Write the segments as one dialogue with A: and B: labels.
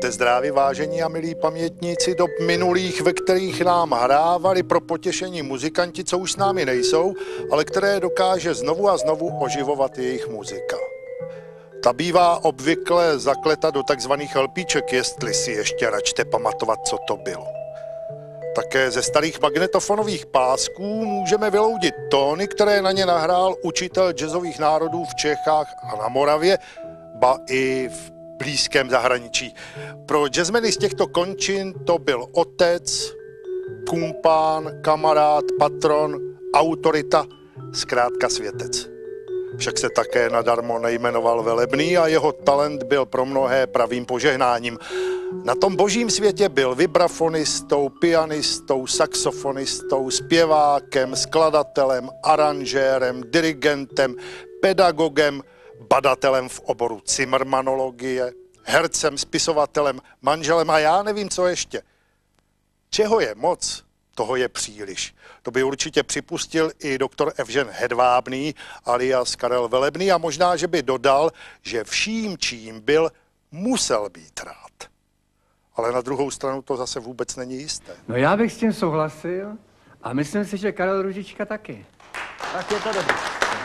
A: Buďte zdraví, vážení a milí pamětníci dob minulých, ve kterých nám hrávali pro potěšení muzikanti, co už s námi nejsou, ale které dokáže znovu a znovu oživovat jejich muzika. Ta bývá obvykle zakleta do takzvaných lpíček, jestli si ještě račte pamatovat, co to bylo. Také ze starých magnetofonových pásků můžeme vyloudit tóny, které na ně nahrál učitel jazzových národů v Čechách a na Moravě, ba i v blízkém zahraničí. Pro jazzmeny z těchto končin to byl otec, kumpán, kamarád, patron, autorita, zkrátka světec. Však se také nadarmo nejmenoval Velebný a jeho talent byl pro mnohé pravým požehnáním. Na tom božím světě byl vibrafonistou, pianistou, saxofonistou, zpěvákem, skladatelem, aranžérem, dirigentem, pedagogem, badatelem v oboru cimrmanologie, hercem, spisovatelem, manželem a já nevím, co ještě. Čeho je moc, toho je příliš. To by určitě připustil i doktor Evžen Hedvábný alias Karel Velebný a možná, že by dodal, že vším, čím byl, musel být rád. Ale na druhou stranu to zase vůbec není jisté.
B: No já bych s tím souhlasil a myslím si, že Karel Růžička taky. Tak je to dobré.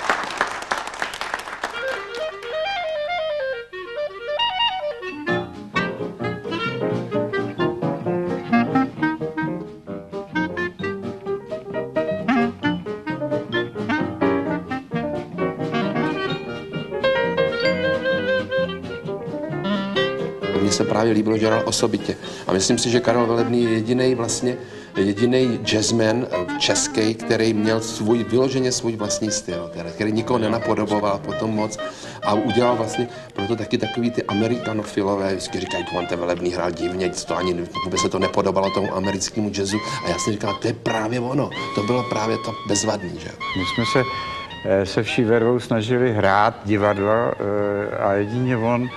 C: Mně se právě líbilo, že hrál osobitě. A myslím si, že Karel Velebný je jediný jazzman český, který měl vyloženě svůj vlastní styl, který nikoho nenapodoboval potom moc a udělal vlastně proto taky takový ty amerikanofilové, vždycky říkají, ten Velebný hrál divně, to ani vůbec se to nepodobalo tomu americkému jazzu a já jsem říkal, to je právě ono, to bylo právě to bezvadný, že?
B: My jsme se vší vervou snažili hrát divadlo a jedině on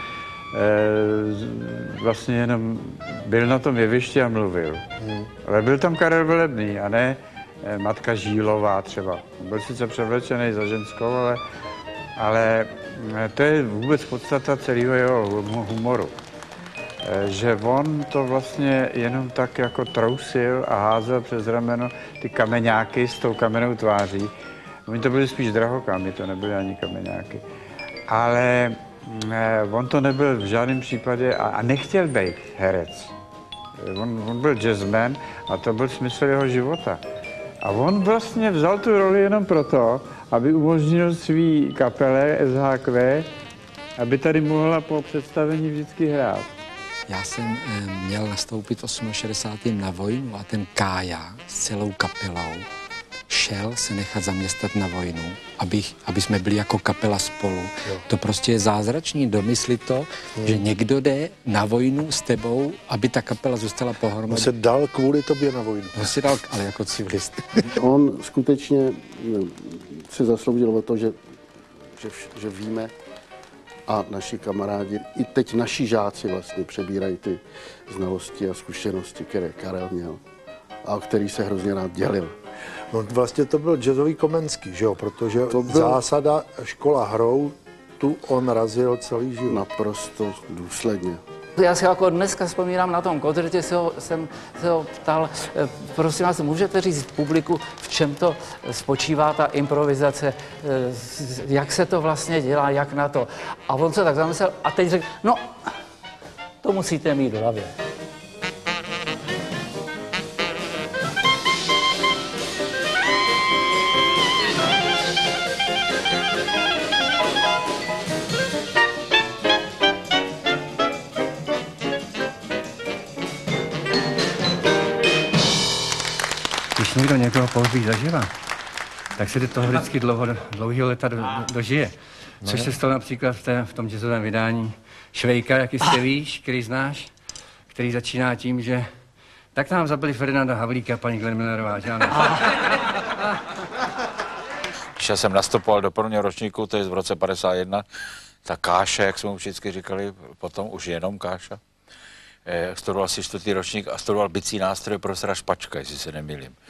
B: vlastně jenom byl na tom jevišti a mluvil. Ale byl tam Karel Velebný a ne matka Žílová třeba. Byl sice převlečený za ženskou, ale to je vůbec podstata celého jeho humoru. Že on to vlastně jenom tak jako trousil a házel přes rameno ty kameňáky s tou kamennou tváří. Oni to byli spíš drahokámy, to nebyly ani kameňáky. Ale on to nebyl v žádném případě a nechtěl být herec. On byl jazzman a to byl smysl jeho života. A on vlastně vzal tu roli jenom proto, aby umožnil svý kapele SHQ, aby tady mohla po představení vždycky hrát.
D: Já jsem měl nastoupit v 68. na vojnu a ten Kája s celou kapelou šel se nechat zaměstnat na vojnu, aby jsme byli jako kapela spolu. Jo. To prostě je zázračný domyslit to, že někdo jde na vojnu s tebou, aby ta kapela zůstala pohromadě.
A: On se dal kvůli tobě na vojnu.
D: On se dal, ale jako civilist.
E: On skutečně se zasloužil o to, že víme a naši kamarádi, i teď naši žáci vlastně přebírají ty znalosti a zkušenosti, které Karel měl a o který se hrozně rád dělil.
A: No vlastně to byl jazzový Komenský, že jo, protože to byl zásada škola hrou, tu on razil celý život.
E: Naprosto důsledně.
F: Já si jako dneska vzpomínám na tom koncertě, jsem se ho ptal, prosím vás, můžete říct publiku, v čem to spočívá ta improvizace, jak se to vlastně dělá, jak na to. A on se tak zamyslel a teď řekl, no, to musíte mít v hlavě.
B: Když někdo někoho pohřbí zažívá, tak se do toho vždycky dlouhý leta dožije. Což se stalo například v tom jazzovém vydání Švejka, jak jistě víš, který znáš, který začíná tím, že tak nám zabili Ferdinanda Havlíka, paní Glenn Millerová, že ano?
G: Když já jsem nastupoval do prvního ročníku, to je v roce 51, ta Káša, jak jsme mu vždycky říkali, potom už jenom Káša, studoval si 4. ročník a studoval bicí nástroje profesora Špačka, jestli se nemýlím.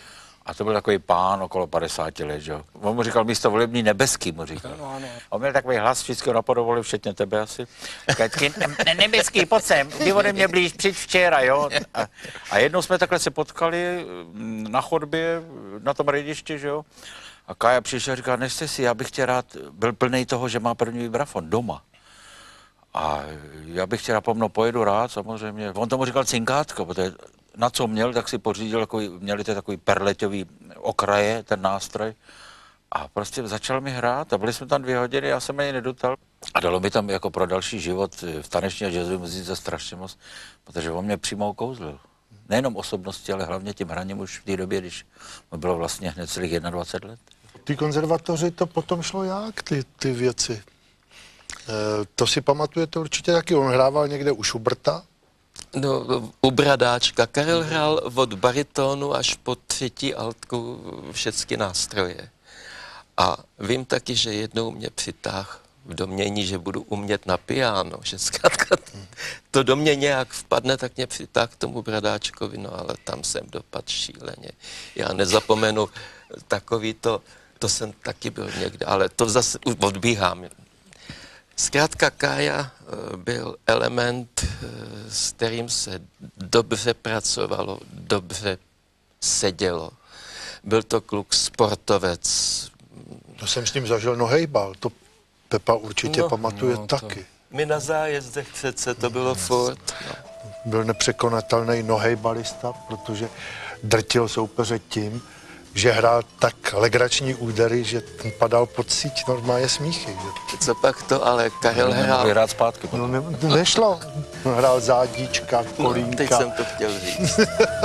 G: A to byl takový pán okolo 50 let, že jo. On mu říkal místo volební nebeský, mu říkal.
F: No, ano.
G: On měl takový hlas, vždycky ho napodobovali, včetně tebe asi. Nebeský, pojď sem, ty ode mě blíž, přijď včera, jo. A jednou jsme takhle se potkali na chodbě, na tom rejdišti, že jo. A Kája přišel a říkal, nechte si, já bych tě rád, byl plný toho, že má první vibrafon doma. A já bych tě napomno, pojedu rád, samozřejmě. On tomu říkal cinkátko, protože na co měl, tak si pořídil, měli ty takový perleťový okraje, ten nástroj. A prostě začal mi hrát a byli jsme tam 2 hodiny, já jsem ani nedotal. A dalo mi tam jako pro další život v taneční a jazzové muzice strašně moc, protože on mě přímo ukouzlil. Nejenom osobnosti, ale hlavně tím hraním už v té době, když mu bylo vlastně hned celých 21 let.
A: Ty konzervatoři to potom šlo jak, ty věci? To si pamatujete určitě taky, on hrával někde u Schuberta?
H: No, u Bradáčka. Karel hrál od baritonu až po 3. altku všechny nástroje. A vím taky, že jednou mě přitáhl v domění, že budu umět na piano. Že zkrátka to do mě nějak vpadne, tak mě přitáhl k tomu Bradáčkovi, no ale tam jsem dopadl šíleně. Já nezapomenu takový to jsem taky byl někde, ale to zase odbíhám. Zkrátka Kája byl element, s kterým se dobře pracovalo, dobře sedělo. Byl to kluk sportovec.
A: To jsem s ním zažil nohejbal, to Pepa určitě pamatuje taky.
H: My na zájezdech přece to bylo furt. No.
A: Byl nepřekonatelný nohejbalista, protože drtil soupeře tím, že hrál tak legrační údery, že padal pod síť, normálně smíchy. Že?
H: Co pak to, ale Karel hrál...
G: hrát zpátky.
A: No nešlo. Hrál zádíčka, kolínka.
H: No, teď jsem to chtěl říct.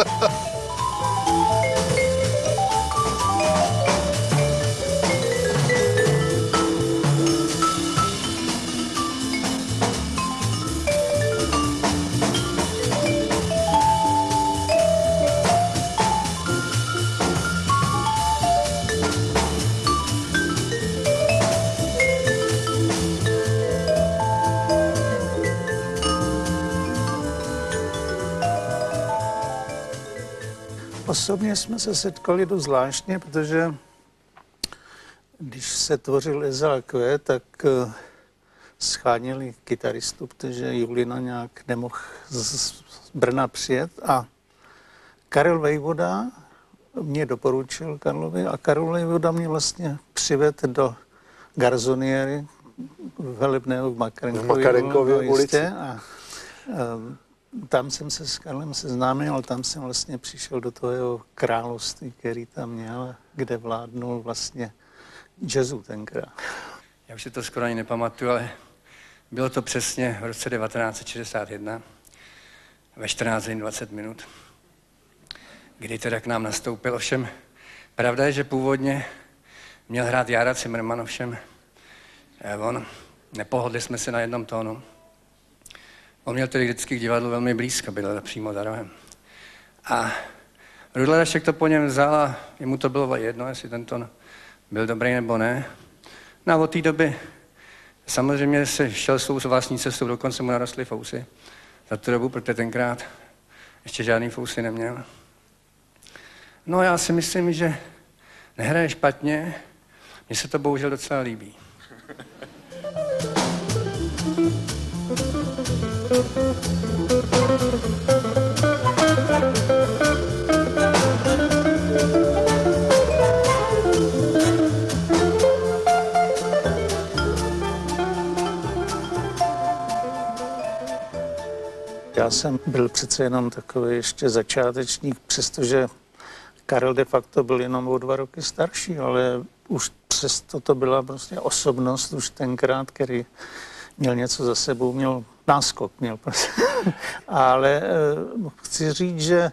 I: Osobně jsme se setkali dost zvláštně, protože když se tvořil SLQ, tak scháněli kytaristu, protože Julina nějak nemohl z Brna přijet a Karel Vejvoda mě doporučil Karlovi a Karel Vejvoda mě vlastně přivedl do garzoniéry velebného v Makarenkově ulici. A tam jsem se s Karlem seznámil, ale tam jsem vlastně přišel do toho jeho království, který tam měl, kde vládnul vlastně jazzu tenkrát.
J: Já už si to skoro ani nepamatuju, ale bylo to přesně v roce 1961 ve 14 hodin 20 minut, kdy teda k nám nastoupil. Ovšem, pravda je, že původně měl hrát Jára Cimrman, ovšem nepohodli jsme se na jednom tónu. On měl tedy vždycky k divadlu velmi blízko, byl přímo za rohem. A Rudolf Dašek to po něm vzal a jemu to bylo jedno, jestli ten tón byl dobrý nebo ne. No a od té doby samozřejmě se šel svou vlastní cestou, dokonce mu narostly fousy za tu dobu, protože tenkrát ještě žádný fousy neměl. No já si myslím, že nehraje špatně, mně se to bohužel docela líbí.
I: Já jsem byl přece jenom takový ještě začátečník, přestože Karel de facto byl jenom o 2 roky starší, ale už přesto to byla prostě osobnost už tenkrát, který měl něco za sebou, měl náskok, měl prostě. Ale chci říct, že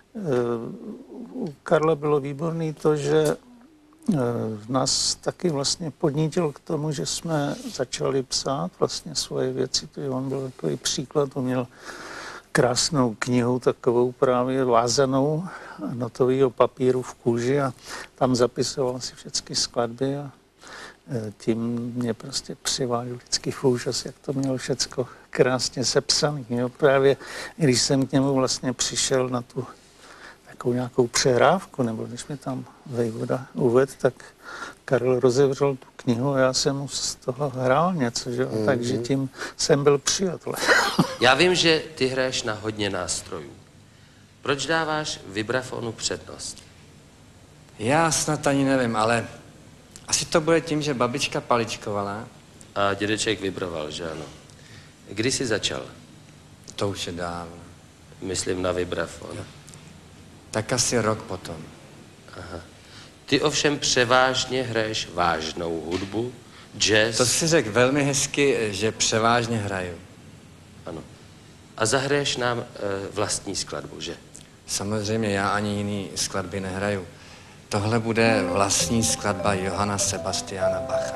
I: u Karla bylo výborný to, že nás taky vlastně podnítil k tomu, že jsme začali psát vlastně svoje věci. On byl takový příklad, on měl krásnou knihu, takovou právě vázanou, notového papíru v kůži a tam zapisoval si všechny skladby a tím mě prostě přiváděl vždycky v úžas, jak to měl všecko krásně sepsaný. Jo. Právě když jsem k němu vlastně přišel na tu nějakou přehrávku, nebo když mi tam Vejvoda uvedl, tak Karel rozevřel tu knihu a já jsem mu z toho hrál něco, že? Takže tím jsem byl přijat.
K: Já vím, že ty hraješ na hodně nástrojů. Proč dáváš vibrafonu přednost?
J: Já snad ani nevím, ale asi to bude tím, že babička paličkovala.
K: A dědeček vibroval, že ano? Kdy jsi začal?
J: To už je dávno.
K: Myslím na vibrafon.
J: Jo. Tak asi rok potom.
K: Aha. Ty ovšem převážně hraješ vážnou hudbu, jazz...
J: To si řekl velmi hezky, že převážně hraju.
K: Ano. A zahraješ nám vlastní skladbu, že?
J: Samozřejmě, já ani jiný skladby nehraju. Tohle bude vlastní skladba Johanna Sebastiana Bacha.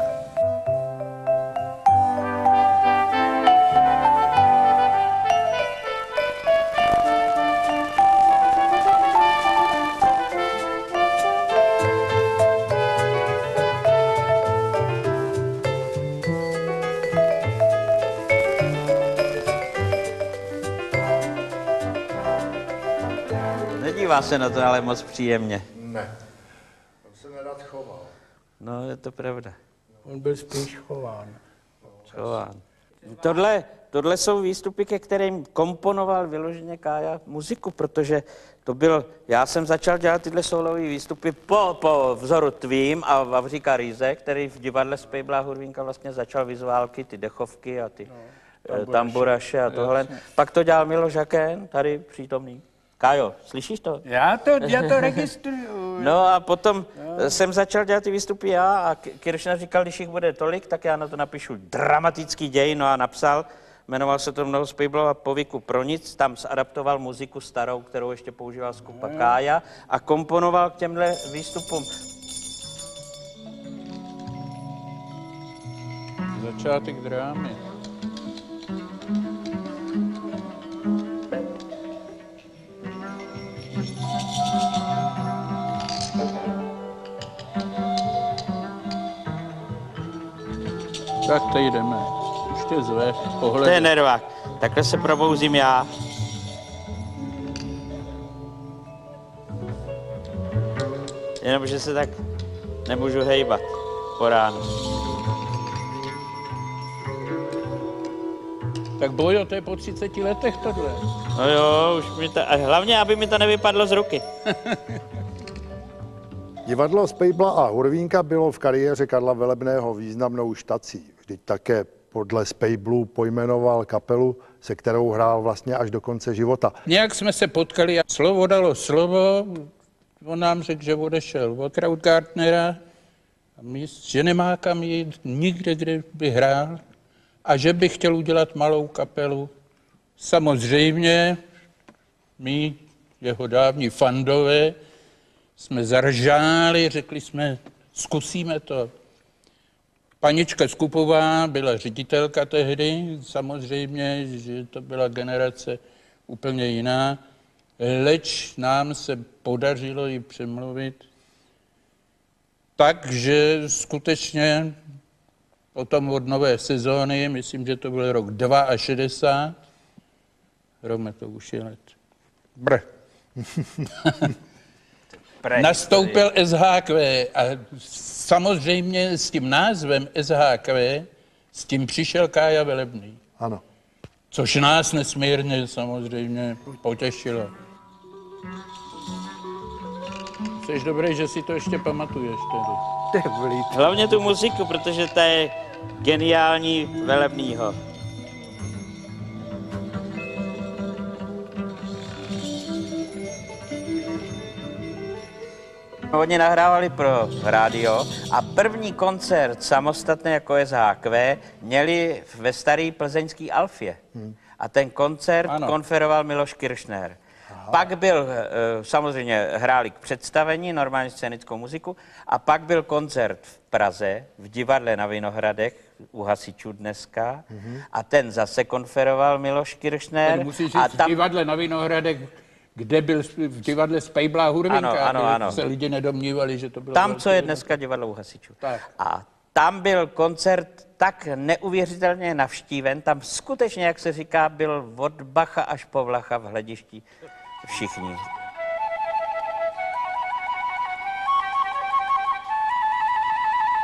G: Nedívá se na to ale moc příjemně.
A: Ne, on se nerad choval.
G: No, je to pravda.
L: On byl spíš chován.
G: Chován. Tohle jsou výstupy, ke kterým komponoval vyloženě Kája muziku, protože to byl, já jsem začal dělat tyhle solové výstupy po vzoru tvým a Vavříka Rýze, který v divadle Spejbla Hurvínka vlastně začal vizuálky, ty dechovky a ty tamburaše a tohle.
L: Jasně.
G: Pak to dělal Miloš Jakén, tady přítomný. Kájo, slyšíš to?
L: Já to registruju.
G: No a potom jsem začal dělat ty výstupy já a Kiršner říkal, když jich bude tolik, tak já na to napíšu dramatický děj, no a napsal, jmenoval se to Mnoho Spejblov a povyku pro nic, tam zadaptoval muziku starou, kterou ještě používal skupa Kája a komponoval k těmhle výstupům.
L: Začátek drámy. Tak tady jdeme. Ještě zve, pohled.
G: To je nervák. Takhle se probouzím já. Jenomže se tak nemůžu hejbat po ránu.
L: Tak Bojo, to je po 30 letech tohle.
G: No jo, už mi to, a hlavně, aby mi to nevypadlo z ruky.
A: Divadlo Spejbla a Hurvínka bylo v kariéře Karla Velebného významnou štací. Vždyť také podle Spejblů pojmenoval kapelu, se kterou hrál vlastně až do konce života.
L: Nějak jsme se potkali a slovo dalo slovo. On nám řekl, že odešel od Krautgartnera, že nemá kam jít nikde, kde by hrál a že by chtěl udělat malou kapelu. Samozřejmě my, jeho dávní fandové, jsme zaržáli, řekli jsme, zkusíme to. Panička Skupová byla ředitelka tehdy, samozřejmě, že to byla generace úplně jiná, leč nám se podařilo ji přemluvit. Takže skutečně potom od nové sezóny, myslím, že to byl rok 62, Rome, to už je let. Nastoupil SHQ a samozřejmě s tím názvem SHQ, s tím přišel Kája Velebný.
A: Ano.
L: Což nás nesmírně samozřejmě potěšilo. Jsi dobrý, že si to ještě pamatuješ tedy.
G: Hlavně tu muziku, protože ta je geniální Velebnýho. Oni nahrávali pro rádio a první koncert samostatně jako SHQ měli ve staré plzeňské Alfě. A ten koncert konferoval Miloš Kiršner. Pak byl, samozřejmě hráli k představení, normálně scénickou muziku, a pak byl koncert v Praze, v divadle na Vinohradech, u hasičů dneska, a ten zase konferoval Miloš Kiršner.
L: Musíš říct, v divadle na Vinohradech, kde byl v divadle Spejbla Hurvínka,
G: ano.
L: se lidi nedomnívali, že to bylo...
G: Tam, co je dneska divadlo u hasičů.
L: Tak.
G: A tam byl koncert tak neuvěřitelně navštíven, tam skutečně, jak se říká, byl od Bacha až po Vlacha v hledišti všichni.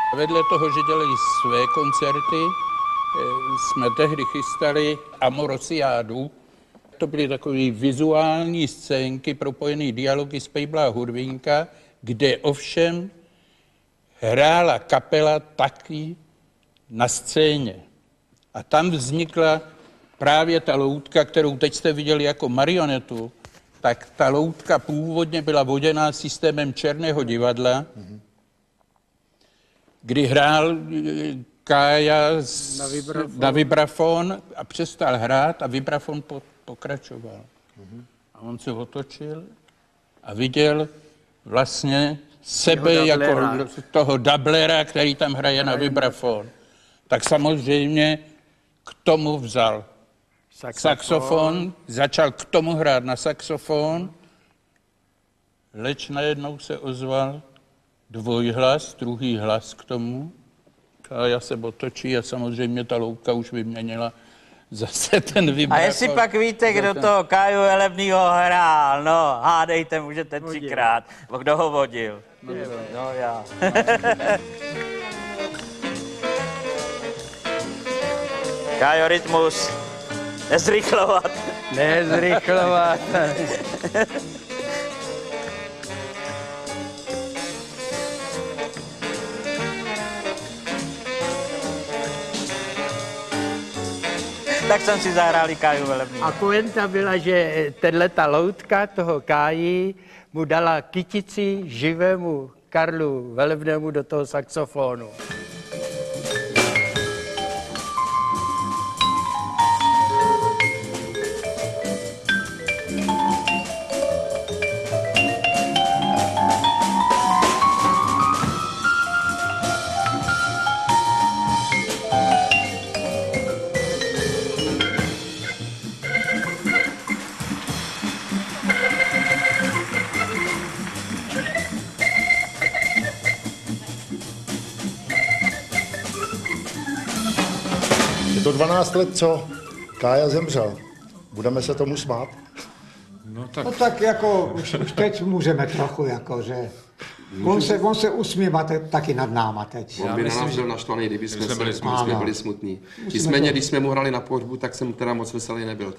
L: Vedle toho, že dělají své koncerty, jsme tehdy chystali Amorosiádu. To byly takové vizuální scénky, propojené dialogy z Pejbla a Hudvínka, kde ovšem hrála kapela taky na scéně. A tam vznikla právě ta loutka, kterou teď jste viděli jako marionetu, tak ta loutka původně byla voděná systémem Černého divadla, kdy hrál Kája na vibrafon a přestal hrát a vibrafon pokračoval. A on se otočil a viděl vlastně sebe jako toho dublera, který tam hraje na vibrafon. Tak samozřejmě k tomu vzal saxofon, začal k tomu hrát na saxofon, leč najednou se ozval dvojhlas, druhý hlas k tomu. Kája se otočí a samozřejmě ta louka už vyměnila zase ten vibrafon.
M: A jestli pak víte, kdo toho Káju Velebnýho hrál, no, hádejte, můžete 3krát. Kdo ho vodil? No já. Kájo, rytmus. Nezrychlovat.
K: Nezrychlovat.
M: Tak jsem si zahrál Káju Velebný.
N: A pointa byla, že ta loutka toho Káji mu dala kytici živému Karlu Velebnému do toho saxofonu.
A: Je to 12 let, co Kája zemřel. Budeme se tomu smát?
O: No tak jako už teď můžeme trochu, jako, že on se usmívá taky nad náma teď.
C: On by na nás byl naštvaný, kdyby jsme byli smutní. Nicméně, když jsme mu hrali na pohřbu, tak jsem teda moc veselý nebyl.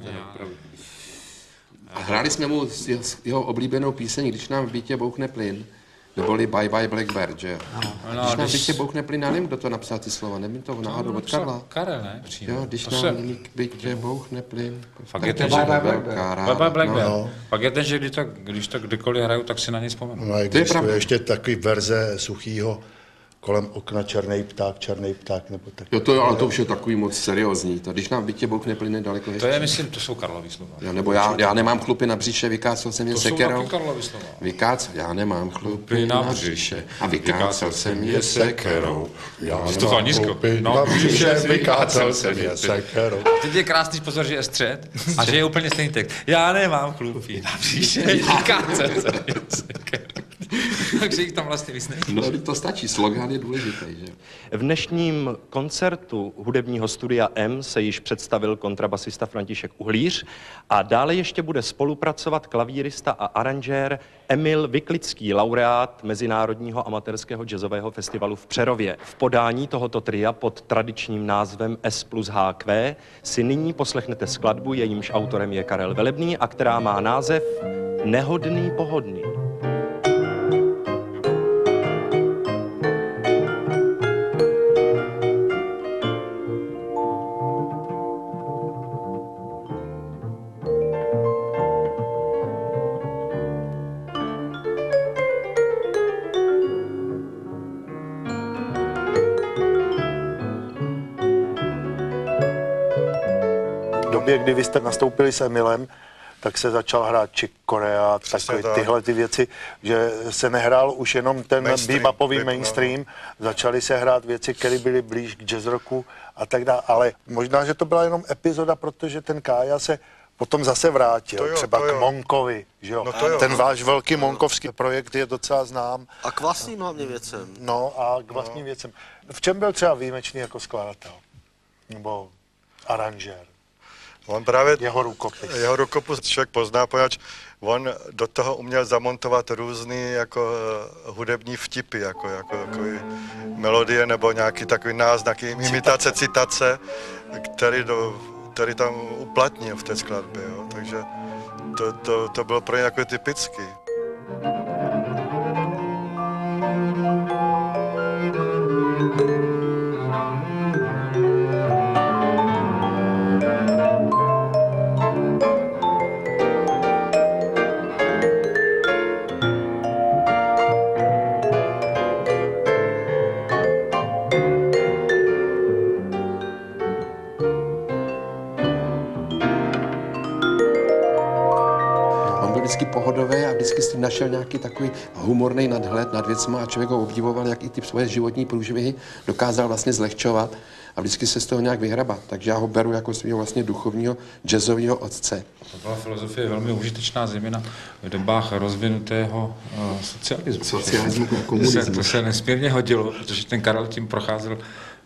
C: A hráli jsme mu jeho oblíbenou píseň, Když nám v bytě bouchne plyn. Neboli Bye Bye Blackbird, že jo? Když nám v bytě bouchne plyn, já nevím, kdo to napsal ty slova, nevím toho náhodou od Karla.
P: Karel, ne? Přímo.
C: Jo, když nám v bytě bouchne plyn.
P: Fakt je ten, že Pak je ten, že když to kdykoliv hraju, tak si na něj vzpomenu.
A: No, existuje ještě takový verze Suchýho, Kolem okna černý pták, nebo tak.
C: Jo, ale to už je takový moc seriózní. To, když nám v bytě bouchne plyn, daleko hezčí.
P: To je, myslím, to jsou Karlovy slova.
C: Jo, nebo já nemám chlupy na břiše, vykácel jsem je sekerou.
P: To jsou taky Karlovy slova.
C: Já nemám chlupy na břiše a vykácel jsem je sekerou.
A: Já nemám chlupy na břiše, vykácel jsem je sekerou.
P: Teď je krásný pozor, že je střed a že je úplně stejný text. Já nemám chlupy na břiše, vykácel jsem je sekerou. Takže jich tam vlastně víc není.
C: No, to stačí, slogán je důležitý, že?
Q: V dnešním koncertu hudebního studia M se již představil kontrabasista František Uhlíř a dále ještě bude spolupracovat klavírista a aranžér Emil Vyklický, laureát Mezinárodního amatérského jazzového festivalu v Přerově. V podání tohoto tria pod tradičním názvem S+HQ si nyní poslechnete skladbu, jejímž autorem je Karel Velebný a která má název Nehodný pohodný.
A: Kdy vy jste nastoupili s Emilem, tak se začal hrát Chick Corea, takové tyhle ty věci, že se nehrál už jenom ten bebopový mainstream, začaly se hrát věci, které byly blíž k jazz rocku a tak dále, ale možná, že to byla jenom epizoda, protože ten Kája se potom zase vrátil, třeba k Monkovi, že jo? No ten váš velký monkovský projekt je docela znám.
R: A k vlastním hlavně věcem.
A: No a k vlastním věcem. V čem byl třeba výjimečný jako skladatel? Nebo aranžér?
R: On právě
A: jeho
R: rukopis člověk pozná, poněvadž on do toho uměl zamontovat různý jako hudební vtipy, jako takový melodie nebo nějaký takový náznaky, imitace, citace, který tam uplatnil v té skladbě. Jo. Takže to bylo pro ně jako typický.
C: Pohodový a vždycky si našel nějaký takový humorný nadhled nad věcma a člověk ho obdivoval, jak i ty svoje životní průšvihy dokázal vlastně zlehčovat a vždycky se z toho nějak vyhrabat. Takže já ho beru jako svého vlastně duchovního jazzového otce.
P: To byla filozofie velmi užitečná, zejména v dobách rozvinutého socialismu.
C: Socialismu, komunismu.
P: To se nesmírně hodilo, protože ten Karel tím procházel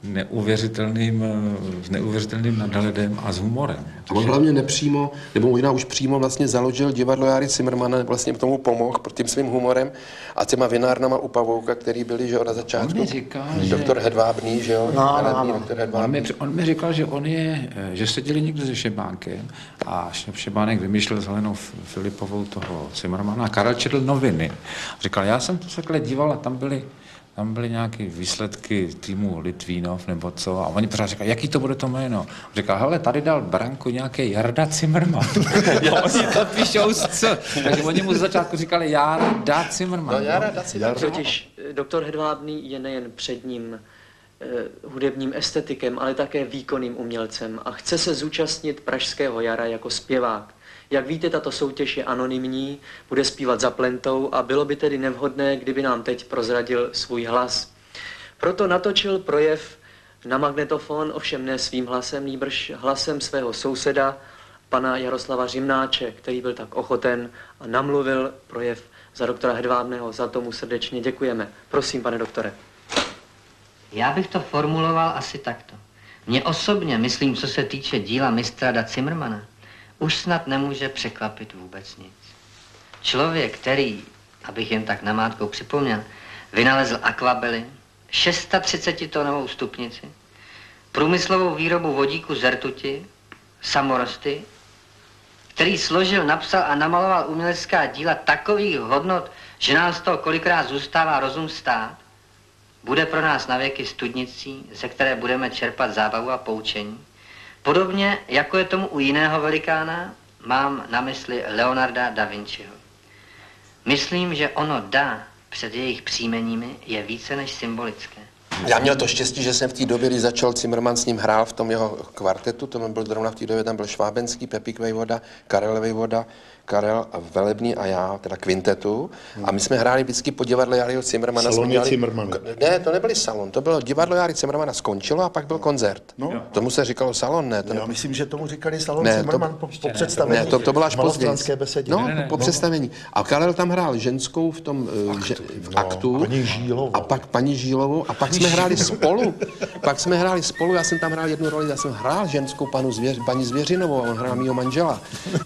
P: neuvěřitelným nadhledem a s humorem.
C: A on hlavně nepřímo, nebo možná už přímo vlastně založil divadlo Járy Cimrmana, vlastně tomu pomohl tím svým humorem a těma vinárnama u Pavouka, který byli, že na začátku. Doktor Hedvábný, že jo? Doktor Hedvábný.
P: On mi říkal, že seděli někdo se Šebánkem a Šebánek vymýšlel s Helenou Filipovou toho Cimrmana a Karel četl noviny. Říkal, já jsem to takhle díval a tam byly nějaké výsledky týmu Litvínov nebo co a oni pořád říkali, jaký to bude to jméno? Říkal, hele, tady dal branku nějaký Jarda Cimrman. Oni to píšou co? Takže oni mu z začátku říkali Jarda Cimrman.
C: No, Jarda Cimrman.
S: Totiž doktor Hedvábný je nejen předním hudebním estetikem, ale také výkonným umělcem a chce se zúčastnit Pražského jara jako zpěvák. Jak víte, tato soutěž je anonymní, bude zpívat za plentou a bylo by tedy nevhodné, kdyby nám teď prozradil svůj hlas. Proto natočil projev na magnetofon, ovšem ne svým hlasem, nýbrž hlasem svého souseda, pana Jaroslava Řimnáče, který byl tak ochoten a namluvil projev za doktora Hedvábného. Za tomu srdečně děkujeme. Prosím, pane doktore.
T: Já bych to formuloval asi takto. Mně osobně, myslím, co se týče díla mistra Da Cimrmana, už snad nemůže překvapit vůbec nic. Člověk, který, abych jen tak namátkou připomněl, vynalezl akvabely, 630-tonovou stupnici, průmyslovou výrobu vodíku z rtuti, samorosty, který složil, napsal a namaloval umělecká díla takových hodnot, že nám z toho kolikrát zůstává rozum stát, bude pro nás navěky studnicí, ze které budeme čerpat zábavu a poučení. Podobně, jako je tomu u jiného velikána, mám na mysli Leonarda da Vinciho. Myslím, že ono da před jejich příjmeními je více než symbolické.
C: Já měl to štěstí, že jsem v té době, když začal Cimrman s ním hrál v tom jeho kvartetu, to byl zrovna v té době, tam byl Švábenský, Pepík Vejvoda, Karel Vejvoda, Karel Velebný a já, teda kvintetu. A my jsme hráli vždycky po divadle Járyho Cimrmana.
A: Saloně Cimrmana.
C: Ne, to nebyl salon, to bylo divadlo Járy Cimrmana skončilo a pak byl koncert. No. Tomu se říkalo salon, ne?
A: Já myslím, že tomu říkali salon Cimrman po představení.
C: Ne, to bylo až později.
A: Besedě.
C: No, po představení. A Karel tam hrál ženskou v tom aktu.
A: Paní Žílovou.
C: A pak paní Žílovou. A pak jsme hráli spolu. Já jsem tam hrál jednu roli, já jsem hrál ženskou paní Zvěřinovou a on hrál mýho manžela.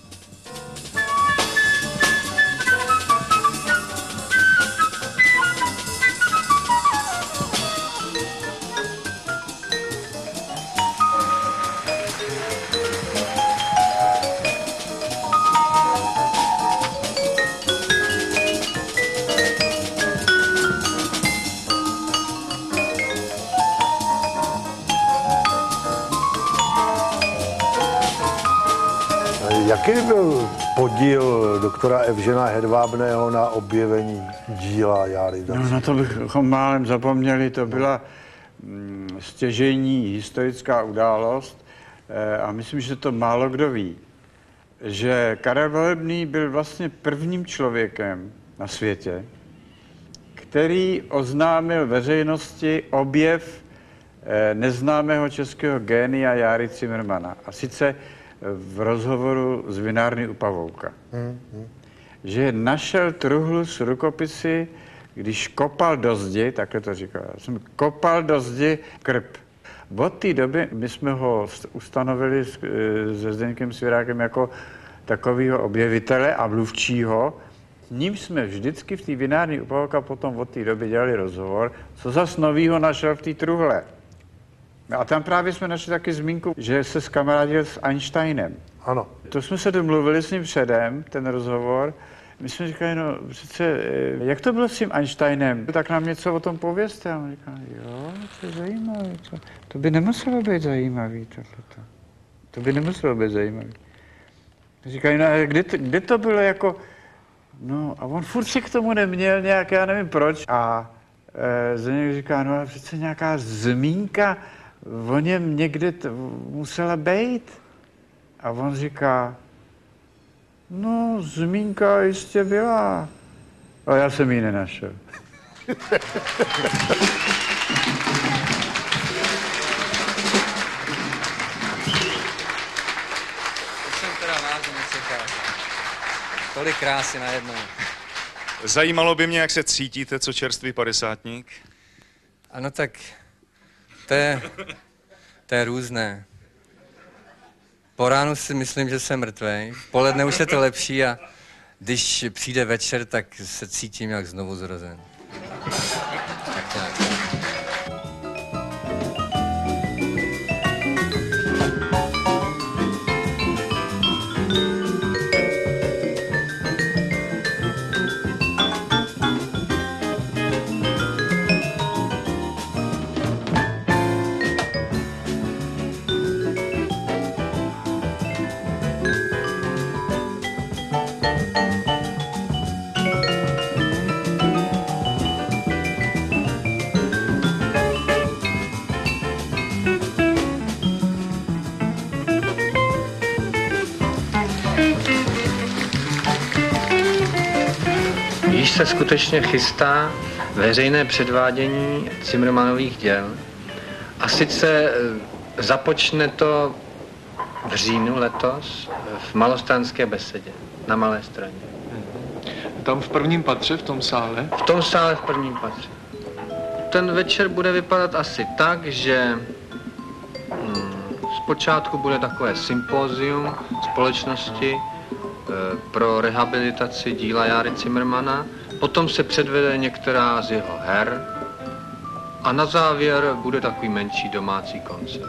A: Jaký byl podíl doktora Evžena Hedvábného na objevení díla Járy?
B: No, na to bychom málem zapomněli, to byla stěžejní historická událost a myslím, že to málo kdo ví, že Karel Velebný byl vlastně prvním člověkem na světě, který oznámil veřejnosti objev neznámého českého génia Járy Cimrmana. A sice v rozhovoru z vinárny u Pavouka. Že našel truhlu s rukopisy, když kopal do zdi, takhle to říkal, já jsem kopal do zdi krb. od té doby my jsme ho ustanovili se Zdeňkem Svěrákem jako takového objevitele a mluvčího. Ním jsme vždycky v té vinární Opavka potom od té doby dělali rozhovor, co zas novýho našel v té truhle. A tam právě jsme našli taky zmínku, že se skamarádil s Einsteinem.
A: Ano.
B: To jsme se domluvili s ním předem, ten rozhovor. My jsme říkali, no přece, jak to bylo s tím Einsteinem? Tak nám něco o tom povězte. A on říká, jo, to je zajímavé. To by nemuselo být zajímavý, tohleto. To by nemuselo být zajímavý. Říkají, no kde to bylo jako... No a on furt si k tomu neměl nějak, já nevím proč. A Zdeněk říká, no ale přece nějaká zmínka o něm někde musela být. A on říká, no zmínka jistě byla, ale já jsem ji nenašel.
J: Tolik krásy najednou.
U: Zajímalo by mě, jak se cítíte, co čerstvý padesátník?
J: Ano, tak to je různé. Po ránu si myslím, že jsem mrtvej, v poledne už je to lepší a když přijde večer, tak se cítím jak znovu zrozen. Tak nějak.
T: Již se skutečně chystá veřejné předvádění Cimrmanových děl. A sice započne to v říjnu letos v Malostranské besedě na Malé Straně.
V: Tam v prvním patře, v tom sále?
T: V tom sále v prvním patře. Ten večer bude vypadat asi tak, že zpočátku bude takové sympózium společnosti pro rehabilitaci díla Járy Cimrmana, potom se předvede některá z jeho her a na závěr bude takový menší domácí koncert.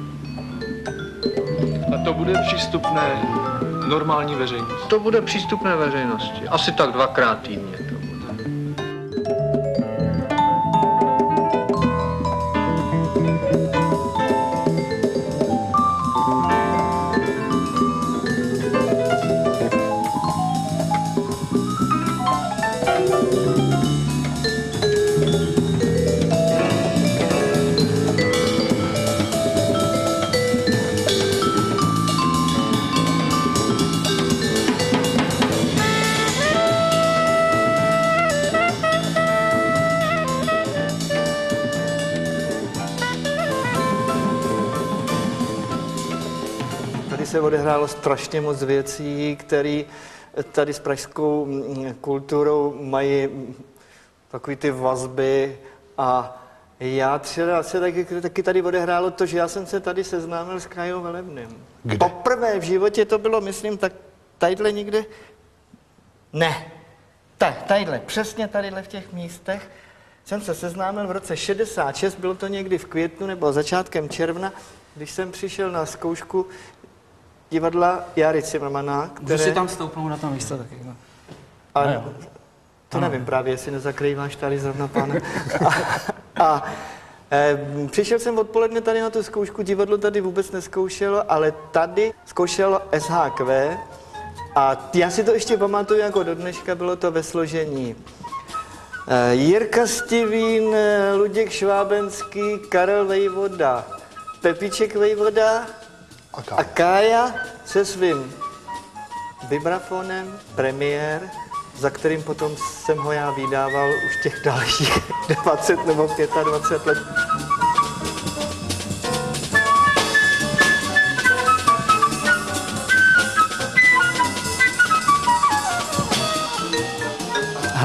V: A to bude přístupné normální veřejnosti?
T: To bude přístupné veřejnosti, asi tak 2krát týdně.
W: Se odehrálo strašně moc věcí, které tady s pražskou kulturou mají takové ty vazby a já třeba se taky tady odehrálo to, že já jsem se tady seznámil s Kájou Velebným.
A: Kde?
W: Poprvé v životě to bylo, myslím, tak tadyhle někde, ne, tadyhle, přesně tadyhle v těch místech jsem se seznámil v roce 66, bylo to někdy v květnu nebo začátkem června, když jsem přišel na zkoušku divadla Járy Cimrmana, které...
F: Můžu si tam stoupnout na to místo taky, no.
W: To nevím právě, jestli nezakrýváš tady zrovna, pane. Přišel jsem odpoledne tady na tu zkoušku, divadlo tady vůbec neskoušelo, ale tady zkoušelo SHQ a já si to ještě pamatuju jako do dneška, bylo to ve složení Jirka Stivín, Luděk Švábenský, Karel Vejvoda, Pepíček Vejvoda a Kája se svým vibrafonem, premiér, za kterým potom jsem ho já vydával už těch dalších 20 nebo 25 let.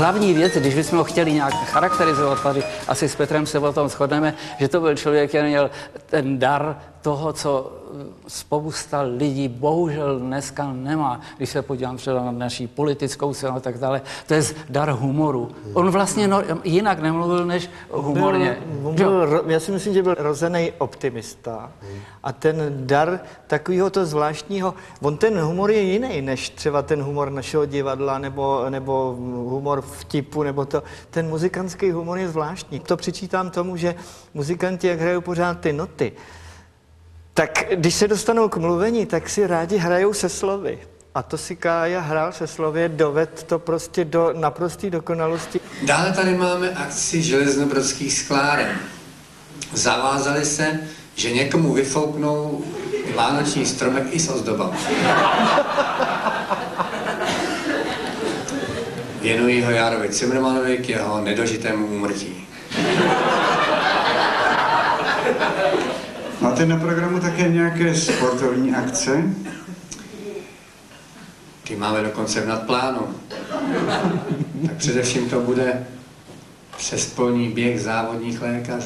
F: hlavní věc, když bychom ho chtěli nějak charakterizovat, tady asi s Petrem se o tom shodneme, že to byl člověk, který měl ten dar toho, co spousta lidí bohužel dneska nemá. Když se podívám třeba na naší politickou scénu a tak dále, to je dar humoru. On vlastně jinak nemluvil než humorně.
W: Já si myslím, že byl rozený optimista. A ten dar takového to zvláštního, on ten humor je jiný, než třeba ten humor našeho divadla, nebo humor vtipu, nebo to. Ten muzikantský humor je zvláštní. To přičítám tomu, že muzikanti, jak hrajou pořád ty noty, tak když se dostanou k mluvení, tak si rádi hrajou se slovy. A to si Kája hrál se slovy, doved to prostě do naprosté dokonalosti.
J: Dále tady máme akci železnobrodských skláren. Zavázali se, že někomu vyfouknou vánoční stromek i s ozdobami. Věnují ho Járovi Cimrmanovi k jeho nedožitému úmrtí.
D: Máte na programu také nějaké sportovní akce?
J: Ty máme dokonce v nadplánu. Tak především to bude přespolní běh závodních lékařů.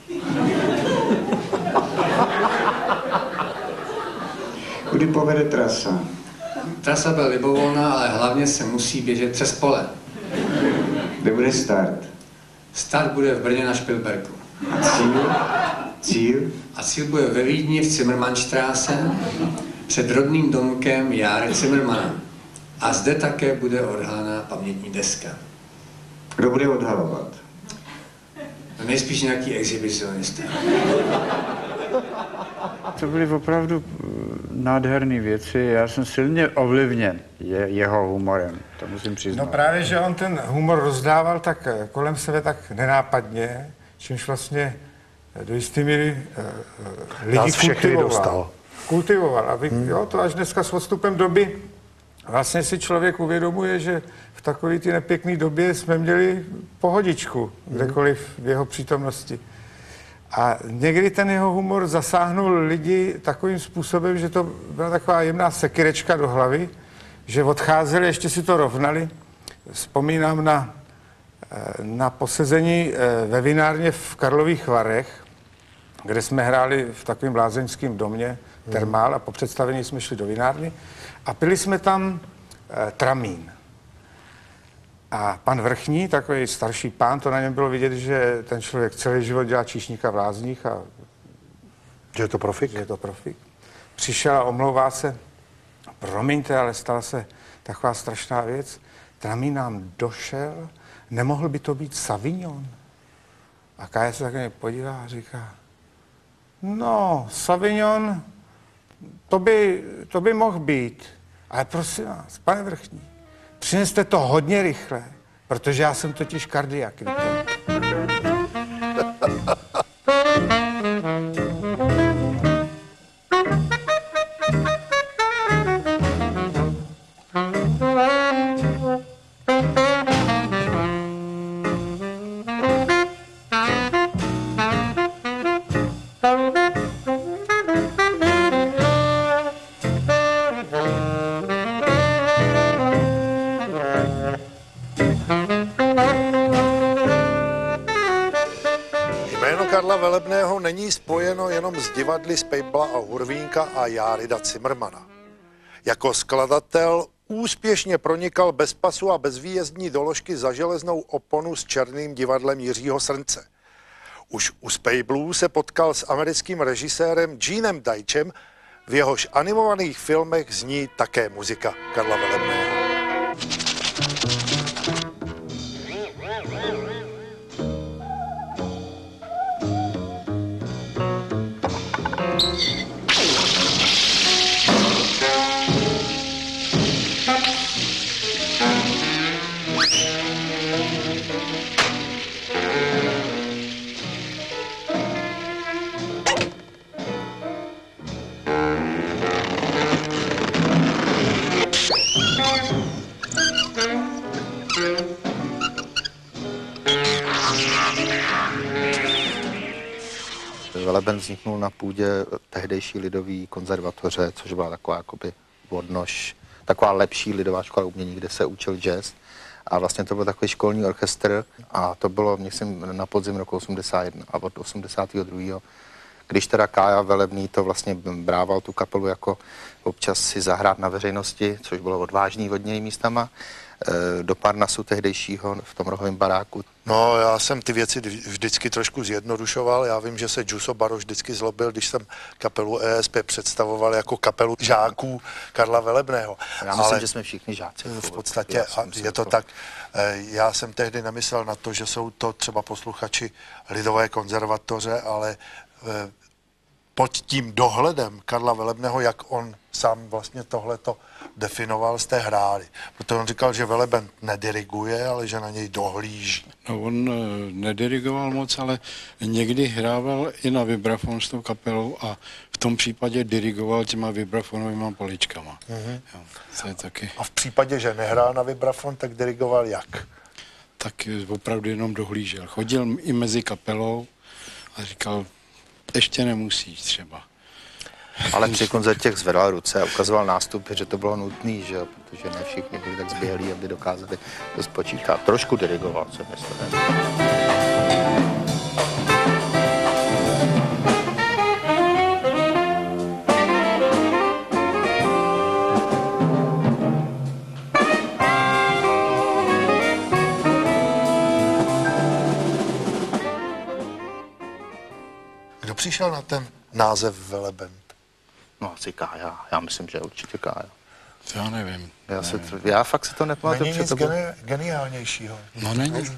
D: Kudy povede trasa?
J: Trasa byla libovolná, ale hlavně se musí běžet přes pole.
D: Kde bude start?
J: Start bude v Brně na Špilberku.
D: A cíl? Cíl?
J: A cíl bude ve Vídni v Zimmermannstraße před rodným domkem Járy Cimrmana. A zde také bude odhalená pamětní deska.
D: Kdo bude odhalovat?
J: No nejspíš nějaký exhibicionista.
B: To byly opravdu nádherné věci. Já jsem silně ovlivněn jeho humorem, to musím přiznat.
E: No právě, že on ten humor rozdával tak kolem sebe tak nenápadně, čímž vlastně do jisté míry lidi kultivoval. A jo, to až dneska s odstupem doby vlastně si člověk uvědomuje, že v takové ty nepěkné době jsme měli pohodičku, kdekoliv v jeho přítomnosti. A někdy ten jeho humor zasáhnul lidi takovým způsobem, že to byla taková jemná sekyrečka do hlavy, že odcházeli, ještě si to rovnali. Vzpomínám na posezení ve vinárně v Karlových Varech, kde jsme hráli v takovém lázeňském domě, Termál, a po představení jsme šli do vinárny a pili jsme tam tramín. A pan Vrchní, takový starší pán, to na něm bylo vidět, že ten člověk celý život dělá číšníka v lázních a
A: že je to profik?
E: Že je to profik. Přišel a omlouvá se, promiňte, ale stala se taková strašná věc. Tramín nám došel, nemohl by to být Savignon? A Kája se tak podívá a říká, no, Savignon, to by mohl být, ale prosím vás, pane Vrchní, přineste to hodně rychle, protože já jsem totiž kardiak, víte.
A: Karla Velebného není spojeno jenom s divadly z Pejbla a Hurvínka a Járida Cimrmana. Jako skladatel úspěšně pronikal bez pasu a bez výjezdní doložky za železnou oponu s Černým divadlem Jiřího Srnce. Už u Spejblů se potkal s americkým režisérem Genem Deitchem, v jehož animovaných filmech zní také muzika Karla Velebného.
H: Veleben vzniknul na půdě tehdejší lidové konzervatoře, což byla taková jakoby odnož, taková lepší lidová škola umění, kde se učil jazz. A vlastně to byl takový školní orchestr a to bylo, myslím, na podzim roku 81 a od 82. Když teda Kája Velebný to vlastně brával tu kapelu jako občas si zahrát na veřejnosti, což bylo odvážný od něj místama, do Parnasu tehdejšího v tom rohovém baráku.
A: No, já jsem ty věci vždycky trošku zjednodušoval. Já vím, že se Juso Baroš vždycky zlobil, když jsem kapelu ESP představoval jako kapelu žáků Karla Velebného.
H: Já myslím, že jsme všichni žáci.
A: V podstatě je to tak. Já jsem tehdy nemyslel na to, že jsou to třeba posluchači Lidové konzervatoře, ale pod tím dohledem Karla Velebného, jak on sám vlastně tohleto definoval, jste hráli. Protože on říkal, že Veleben nediriguje, ale že na něj dohlíží.
G: No, on nedirigoval moc, ale někdy hrával i na vibrafon s tou kapelou a v tom případě dirigoval těma vibrafonovýma poličkama. Jo, to je taky.
A: A v případě, že nehrál na vibrafon, tak dirigoval jak?
G: Tak opravdu jenom dohlížel. Chodil i mezi kapelou a říkal, ještě nemusíš třeba.
H: Ale při koncertech zvedal ruce a ukazoval nástupy, že to bylo nutný, že jo, protože ne všichni byli tak zběhlí, aby dokázali to spočítat. Trošku dirigoval, se myslím.
A: Kdo přišel na ten název Veleben?
H: No asi Kája, já myslím, že určitě Kája.
G: Já nevím.
H: Já fakt se to nepamatuju.
A: Není nic geniálnějšího.
G: No není.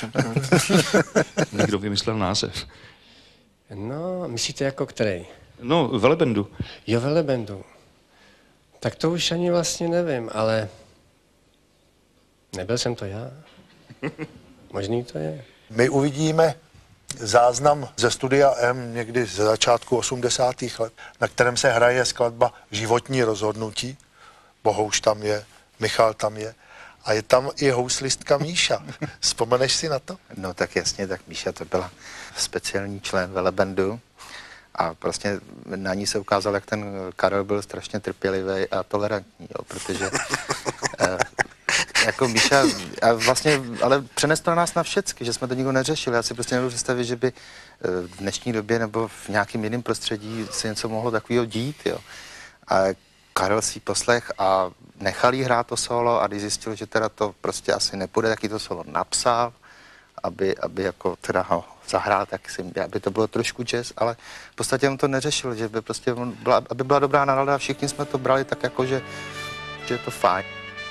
V: Někdo vymyslel název.
I: No, myslíte jako který?
V: No, Velebendu.
I: Jo, Velebendu. Tak to už ani vlastně nevím, ale nebyl jsem to já. Možný to je.
A: My uvidíme záznam ze Studia M někdy ze začátku 80. let, na kterém se hraje skladba Životní rozhodnutí. Bohouš tam je, Michal tam je a je tam i houslistka Míša. Vzpomeneš si na to?
H: No tak jasně, tak Míša to byla speciální člen Velebendu a prostě na ní se ukázalo, jak ten Karel byl strašně trpělivý a tolerantní, jo, protože jako Míša, a vlastně, ale přenes to na nás na všecky, že jsme to nikdo neřešili. Já si prostě nebudu představit, že by v dnešní době nebo v nějakém jiném prostředí se něco mohlo takového dít, jo. A Karel si poslech a nechal jí hrát to solo a když zjistil, že teda to prostě asi nepůjde, tak jí to solo napsal, aby jako teda ho zahrál, tak si, aby to bylo trošku jazz, ale v podstatě on to neřešil, že by prostě aby byla dobrá nálada a všichni jsme to brali tak jako, že je to fajn.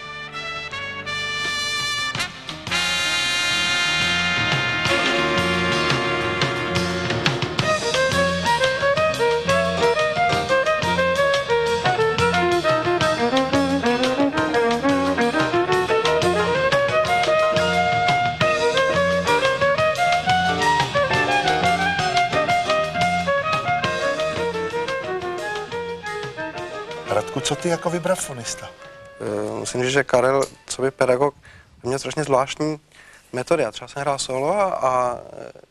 A: Radku, co ty jako vibrafonista?
L: Musím říct, že Karel, co by pedagog, měl strašně zvláštní metody. Já třeba jsem hrál solo a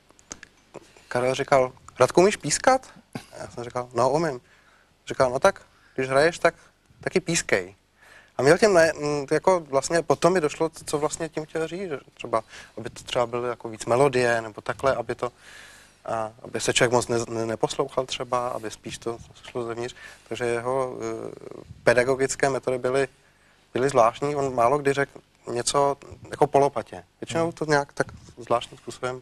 L: Karel říkal, Radku, umíš pískat? A já jsem říkal, no umím. Říkal, no tak, když hraješ, tak taky pískej. A měl tím, jako vlastně potom mi došlo, co vlastně tím chtěl říct, že třeba, aby to třeba bylo jako víc melodie, nebo takhle, aby se člověk moc neposlouchal třeba, aby spíš to šlo zevnitř. Takže jeho pedagogické metody byly zvláštní. On málo kdy řekl něco jako polopatě. Většinou to nějak tak zvláštním způsobem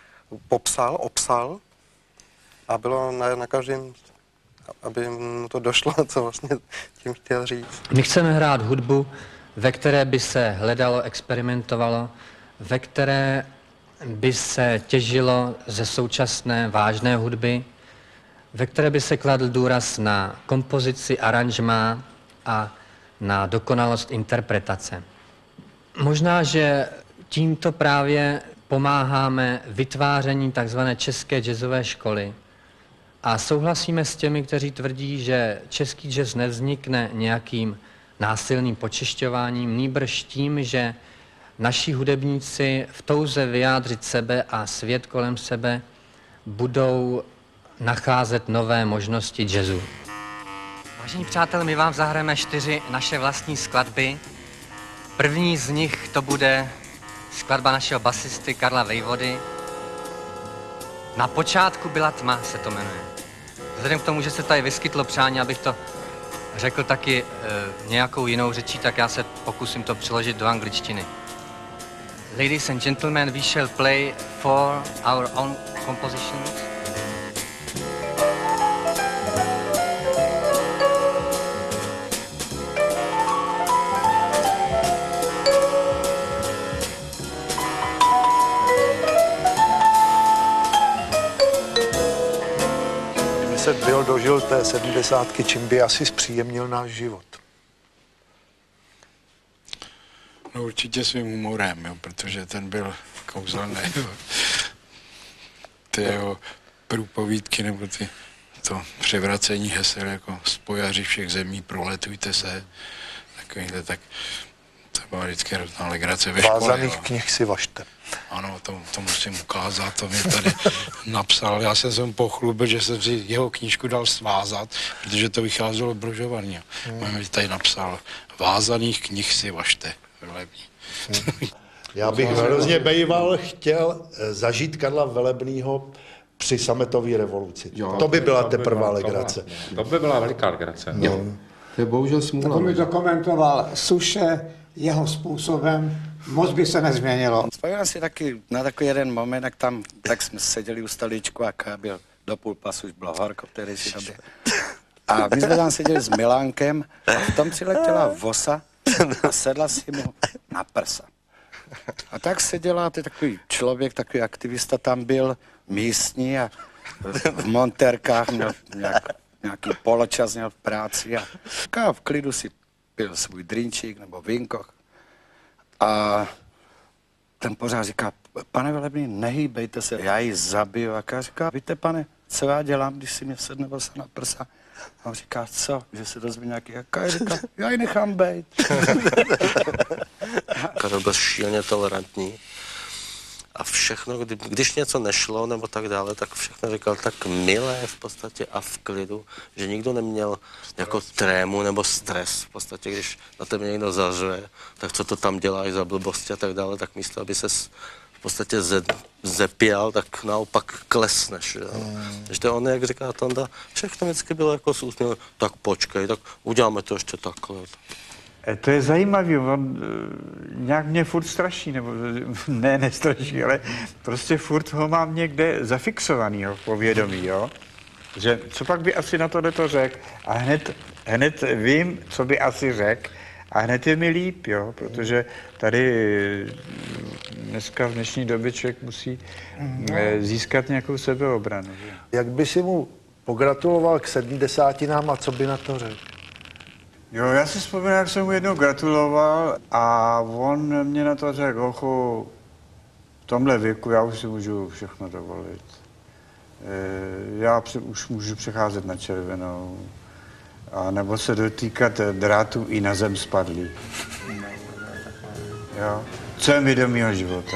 L: obsal a bylo na každém, aby mu to došlo, co vlastně tím chtěl říct.
T: My chceme hrát hudbu, ve které by se hledalo, experimentovalo, ve které by se těžilo ze současné vážné hudby, ve které by se kladl důraz na kompozici, aranžmá a na dokonalost interpretace. Možná, že tímto právě pomáháme vytváření takzvané české jazzové školy a souhlasíme s těmi, kteří tvrdí, že český jazz nevznikne nějakým násilným počešťováním, nýbrž tím, že naši hudebníci v touze vyjádřit sebe a svět kolem sebe budou nacházet nové možnosti jazzu.
M: Vážení přátelé, my vám zahrajeme 4 naše vlastní skladby.
K: První z nich to bude skladba našeho basisty Karla Vejvody. Na počátku byla tma, se to jmenuje. Vzhledem k tomu, že se tady vyskytlo přání, abych to řekl taky nějakou jinou řečí, tak já se pokusím to přeložit do angličtiny. Ladies and gentlemen, we shall play for our own compositions.
A: Se Bill dožil té 70, čím by asi zpříjemnil náš život?
G: No určitě svým humorem, jo, protože ten byl kouzelný. Ty jeho průpovídky nebo to převracení hesel jako spojaři všech zemí, proletujte se, takovýhle, tak to byla vždycky hrozná legrace ve škole.
A: Vázaných knih si važte.
G: Ano, to musím ukázat, to mě tady napsal. Já jsem se pochlubil, že jsem si jeho knížku dal svázat, protože to vycházelo brožovaně. Můj tady napsal, vázaných knih si važte. Velebný.
A: Já bych hrozně bejval chtěl zažít Karla Velebného při sametové revoluci. Jo, to by byla teprve legrace.
P: To by byla veliká legrace.
C: Jo. To je bohužel smůla.
N: Tak on mi to komentoval suše jeho způsobem, moc by se nezměnilo.
O: Vzpomínám si taky na takový jeden moment, tak jsme seděli u stolíčku a byl do půl pasu, už bylo horko v té si době. A my jsme tam seděli s Milánkem a v tom přiletěla vosa a sedla si mu na prsa. A tak seděla, ty takový člověk, takový aktivista tam byl, místní a v montérkách měl nějaký poločas, měl v práci a v klidu si pil svůj drinčík nebo vinko. A ten pořád říká, pane Velebný, nehýbejte se, já ji zabiju. A říká, víte, pane, co já dělám, když si mě sedne vosa na prsa? A on říká, co? Že se dozví nějaký jaká? Říká, já ji nechám bejt.
X: Karel byl šíleně tolerantní a všechno, když něco nešlo nebo tak dále, tak všechno říkal tak milé v podstatě a v klidu, že nikdo neměl jako trému nebo stres. V podstatě, když na tebe někdo zařve, tak co to tam děláš za blbosti a tak dále, tak místo, aby se v podstatě zepěl, tak naopak klesneš. Takže to on, jak říká Tonda, všechno vždycky bylo jako s úsměvem, tak počkej, tak uděláme to ještě takhle.
B: To je zajímavý, on nějak mě furt straší, nebo ne nestraší, ale prostě furt ho mám někde zafixovanýho v povědomí, jo? Že co pak by asi na tohleto řekl a hned vím, co by asi řekl a hned je mi líp, jo? Protože tady dneska v dnešní době člověk musí získat nějakou sebeobranu. Že?
A: Jak by si mu pogratuloval k 70 a co by na to řekl?
B: Jo, já si vzpomínám, jak jsem mu jednou gratuloval a on mě na to řekl, ochu, v tomhle věku já už si můžu všechno dovolit. Já už můžu přecházet na červenou, a nebo se dotýkat drátů i na zem spadlý. Jo, co je mi do mýho života.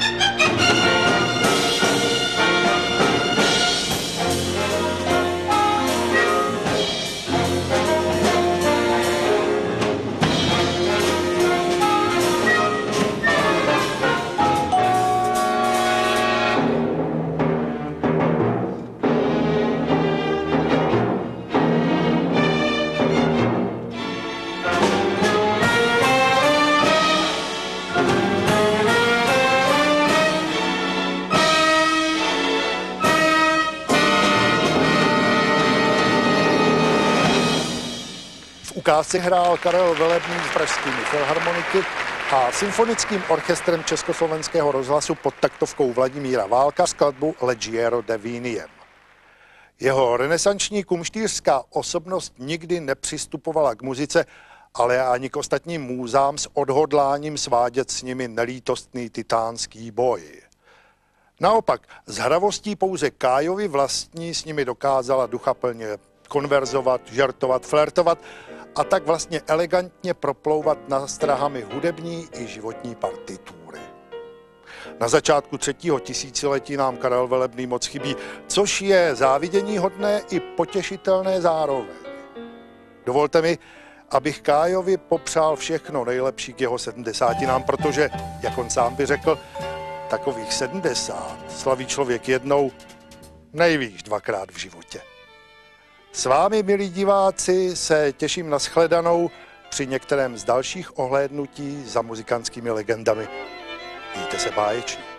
A: ukázce hrál Karel Velebný s pražskými filharmoniky a symfonickým orchestrem Československého rozhlasu pod taktovkou Vladimíra Válka skladbu Leggiero de Viniem. Jeho renesanční kumštýřská osobnost nikdy nepřistupovala k muzice, ale ani k ostatním můzám s odhodláním svádět s nimi nelítostný titánský boj. Naopak, s hravostí pouze Kájovi vlastní s nimi dokázala duchaplně konverzovat, žartovat, flirtovat a tak vlastně elegantně proplouvat nástrahami hudební i životní partitury. Na začátku 3. tisíciletí nám Karel Velebný moc chybí, což je záviděníhodné i potěšitelné zároveň. Dovolte mi, abych Kájovi popřál všechno nejlepší k jeho 70, protože, jak on sám by řekl, takových 70 slaví člověk jednou, nejvíc dvakrát v životě. S vámi, milí diváci, se těším na shledanou při některém z dalších ohlédnutí za muzikantskými legendami. Mějte se báječně.